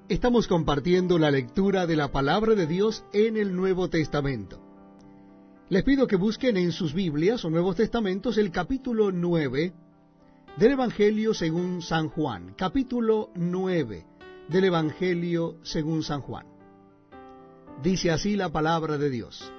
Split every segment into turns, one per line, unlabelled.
Estamos compartiendo la lectura de la Palabra de Dios en el Nuevo Testamento. Les pido que busquen en sus Biblias o Nuevos Testamentos el capítulo 9 del Evangelio según San Juan. Capítulo 9 del Evangelio según San Juan. Dice así la Palabra de Dios.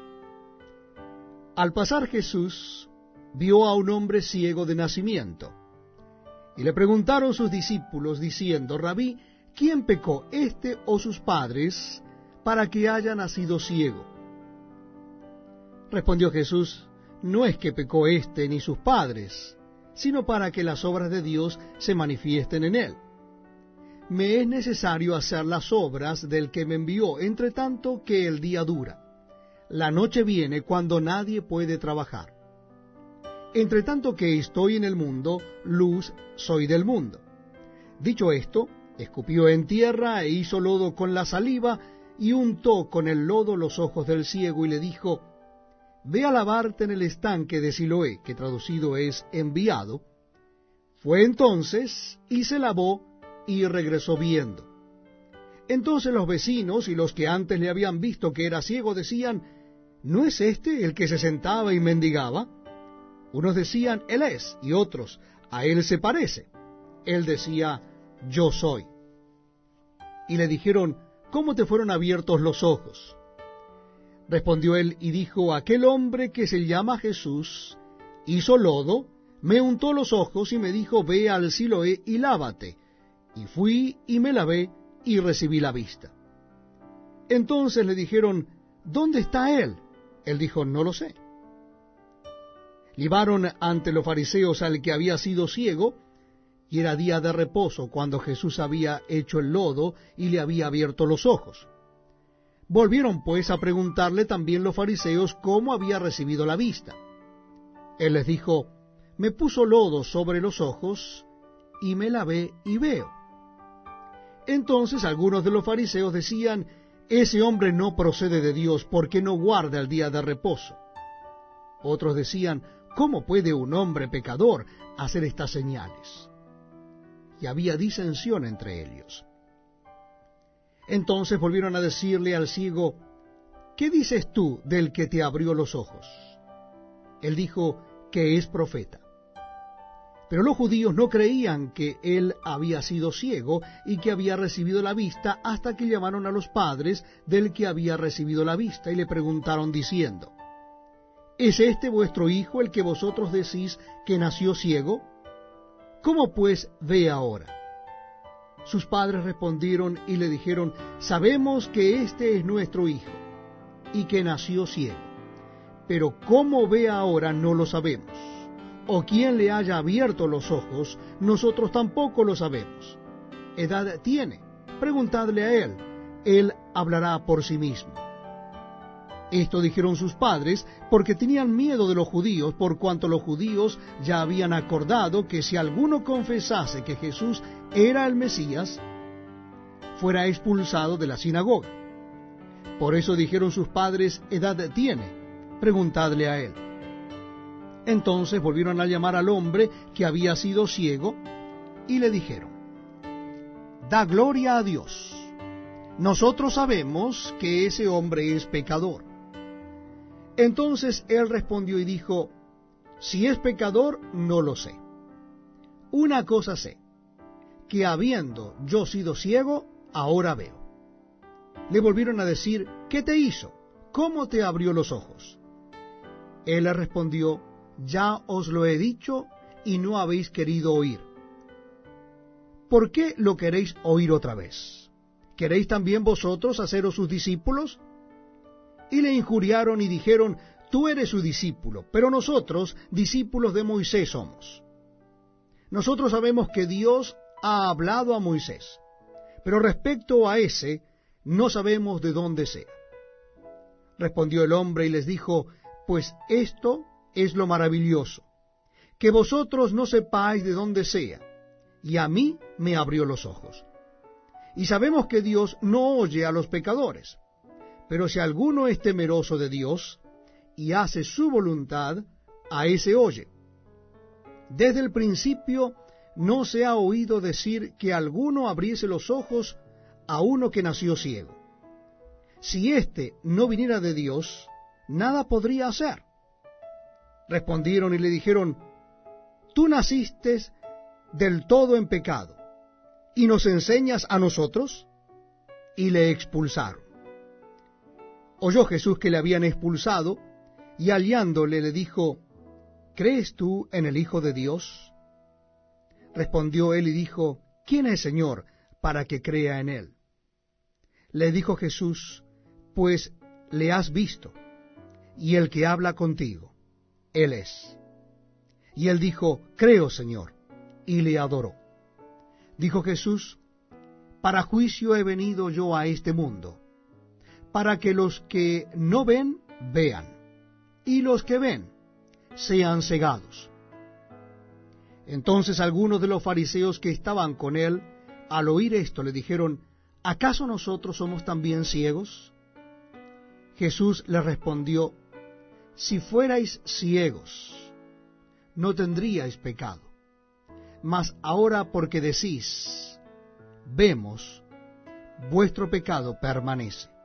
Al pasar Jesús vio a un hombre ciego de nacimiento, y le preguntaron sus discípulos diciendo: Rabí, ¿quién pecó, este o sus padres, para que haya nacido ciego? Respondió Jesús: no es que pecó éste ni sus padres, sino para que las obras de Dios se manifiesten en él. Me es necesario hacer las obras del que me envió, entre tanto que el día dura. La noche viene cuando nadie puede trabajar. Entre tanto que estoy en el mundo, luz soy del mundo. Dicho esto, escupió en tierra e hizo lodo con la saliva, y untó con el lodo los ojos del ciego, y le dijo: Ve a lavarte en el estanque de Siloé, que traducido es enviado. Fue entonces, y se lavó, y regresó viendo. Entonces los vecinos y los que antes le habían visto que era ciego decían: ¿no es este el que se sentaba y mendigaba? Unos decían: él es, y otros: a él se parece. Él decía: yo soy. Y le dijeron: ¿cómo te fueron abiertos los ojos? Respondió él y dijo: aquel hombre que se llama Jesús hizo lodo, me untó los ojos y me dijo: ve al Siloé y lávate. Y fui y me lavé y recibí la vista. Entonces le dijeron: ¿dónde está él? Él dijo: no lo sé. Llevaron ante los fariseos al que había sido ciego, y era día de reposo cuando Jesús había hecho el lodo y le había abierto los ojos. Volvieron pues a preguntarle también los fariseos cómo había recibido la vista. Él les dijo: me puso lodo sobre los ojos, y me lavé y veo. Entonces algunos de los fariseos decían: ese hombre no procede de Dios, porque no guarda el día de reposo. Otros decían: ¿cómo puede un hombre pecador hacer estas señales? Y había disensión entre ellos. Entonces volvieron a decirle al ciego: ¿qué dices tú del que te abrió los ojos? Él dijo que es profeta. Pero los judíos no creían que él había sido ciego y que había recibido la vista, hasta que llamaron a los padres del que había recibido la vista y le preguntaron diciendo: ¿es este vuestro hijo el que vosotros decís que nació ciego? ¿Cómo pues ve ahora? Sus padres respondieron y le dijeron: sabemos que este es nuestro hijo, y que nació ciego, pero cómo ve ahora no lo sabemos, o quién le haya abierto los ojos, nosotros tampoco lo sabemos. ¿Edad tiene? Preguntadle a él hablará por sí mismo. Esto dijeron sus padres porque tenían miedo de los judíos, por cuanto los judíos ya habían acordado que si alguno confesase que Jesús era el Mesías, fuera expulsado de la sinagoga. Por eso dijeron sus padres: ¿edad tiene? Preguntadle a él. Entonces volvieron a llamar al hombre que había sido ciego, y le dijeron: da gloria a Dios. Nosotros sabemos que ese hombre es pecador. Entonces él respondió y dijo: si es pecador, no lo sé. Una cosa sé, que habiendo yo sido ciego, ahora veo. Le volvieron a decir: ¿qué te hizo? ¿Cómo te abrió los ojos? Él le respondió: ya os lo he dicho, y no habéis querido oír. ¿Por qué lo queréis oír otra vez? ¿Queréis también vosotros haceros sus discípulos? Y le injuriaron y dijeron: tú eres su discípulo, pero nosotros discípulos de Moisés somos. Nosotros sabemos que Dios ha hablado a Moisés, pero respecto a ese no sabemos de dónde sea. Respondió el hombre y les dijo: pues esto es lo maravilloso, que vosotros no sepáis de dónde sea, y a mí me abrió los ojos. Y sabemos que Dios no oye a los pecadores, pero si alguno es temeroso de Dios y hace su voluntad, a ese oye. Desde el principio no se ha oído decir que alguno abriese los ojos a uno que nació ciego. Si éste no viniera de Dios, nada podría hacer. Respondieron y le dijeron: tú naciste del todo en pecado, ¿y nos enseñas a nosotros? Y le expulsaron. Oyó Jesús que le habían expulsado, y hallándole le dijo: ¿crees tú en el Hijo de Dios? Respondió él y dijo: ¿quién es, Señor, para que crea en él? Le dijo Jesús: pues le has visto, y el que habla contigo, él es. Y él dijo: creo, Señor, y le adoró. Dijo Jesús: para juicio he venido yo a este mundo, para que los que no ven, vean, y los que ven, sean cegados. Entonces algunos de los fariseos que estaban con él, al oír esto, le dijeron: ¿acaso nosotros somos también ciegos? Jesús les respondió: si fuerais ciegos, no tendríais pecado. Mas ahora, porque decís: vemos, vuestro pecado permanece.